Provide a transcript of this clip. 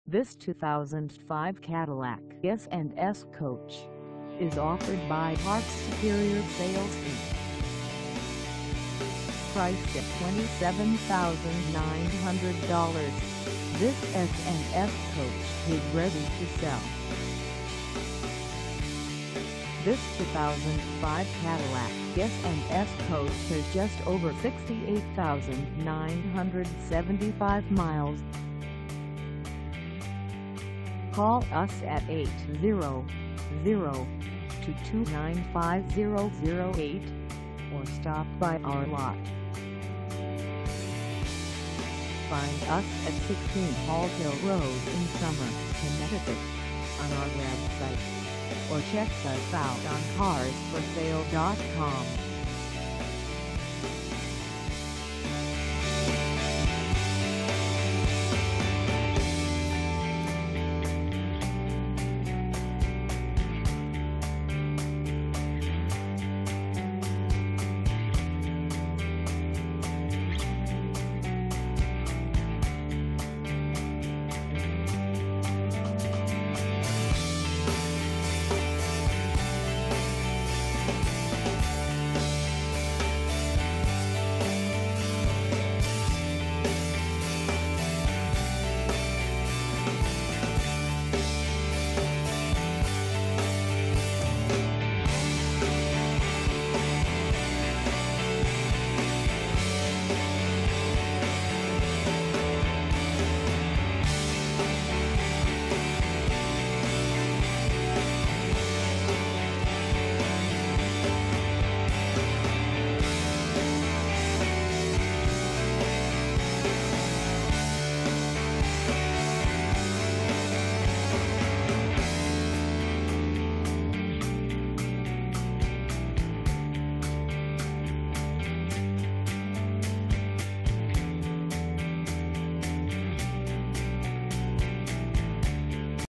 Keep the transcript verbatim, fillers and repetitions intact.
This two thousand five Cadillac SandS Coach is offered by Parts Superior Sales Incorporated. Priced at twenty-seven thousand nine hundred dollars, this SandS Coach is ready to sell. This two thousand five Cadillac SandS Coach has just over sixty-eight thousand nine hundred seventy-five miles. Call us at eight zero zero, two two nine, five zero zero eight or stop by our lot. Find us at sixteen Hall Hill Road in Summer, Connecticut on our website, or check us out on cars for sale dot com.